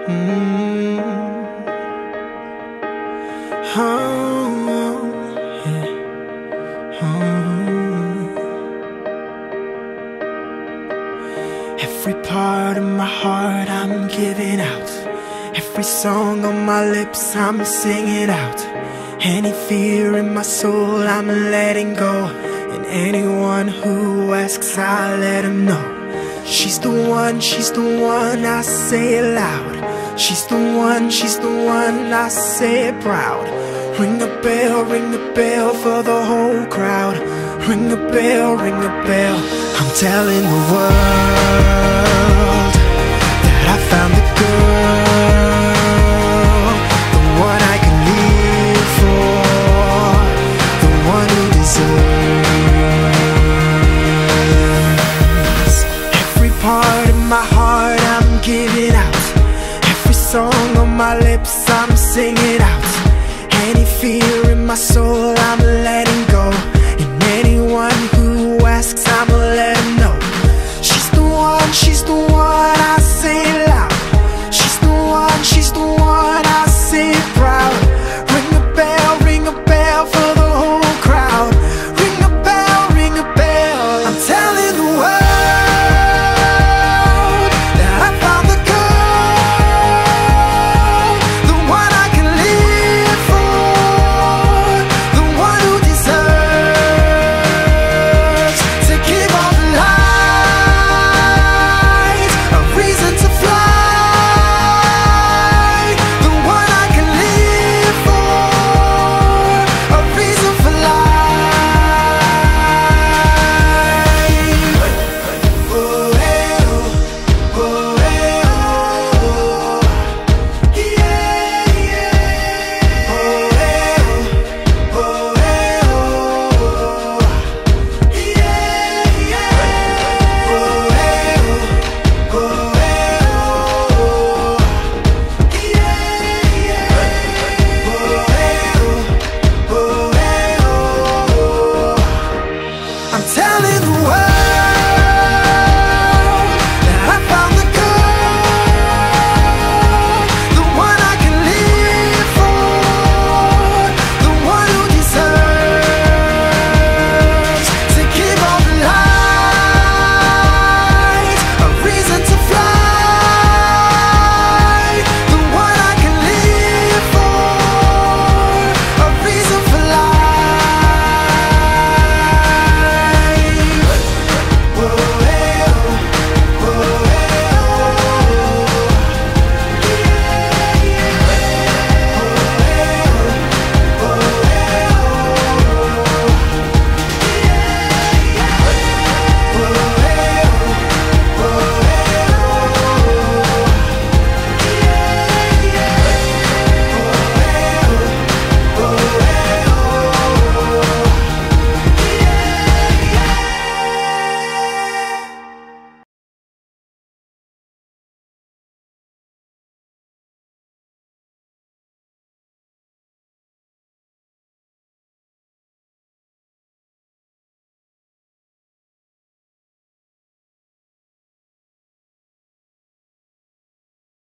Mm. Oh, yeah. Every part of my heart I'm giving out. Every song on my lips I'm singing out. Any fear in my soul I'm letting go. And anyone who asks I let them know. She's the one I say it loud. She's the one I say it proud. Ring the bell for the whole crowd. Ring the bell, I'm telling the world that I found the girl, the one I can live for, the one who deserves. Every part of my heart I'm giving out. Every song on my lips I'm singing out. Any fear in my soul I'm